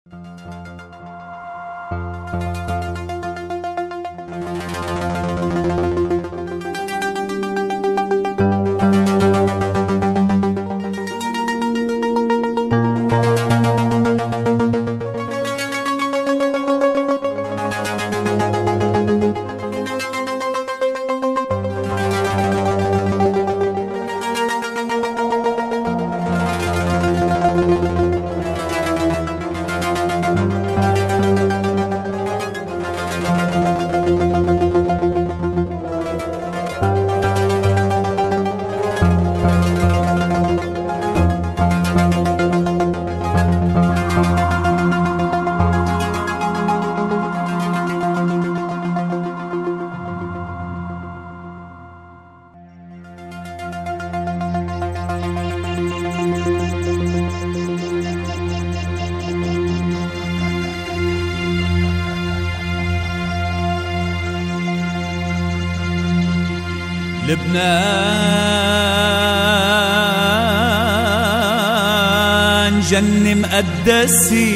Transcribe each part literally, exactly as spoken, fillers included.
لبنان جنة مقدسه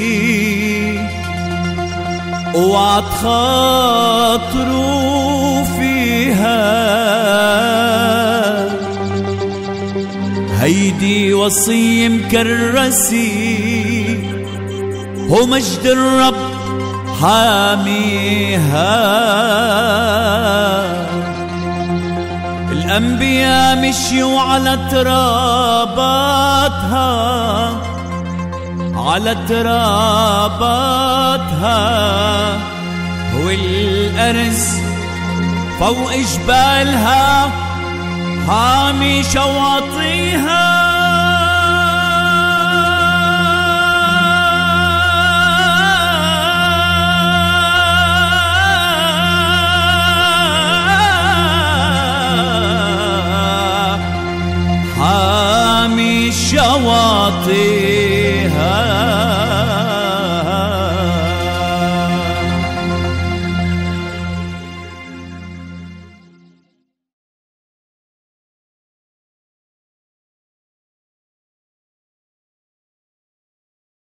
اوعى تخاطروا فيها، هيدي وصية مكرسة ومجد الرب حاميها. الأنبياء مشيوا على تراباتها، على تراباتها، والأرز فوق جبالها حامي شواطئها. حامي شواطئها.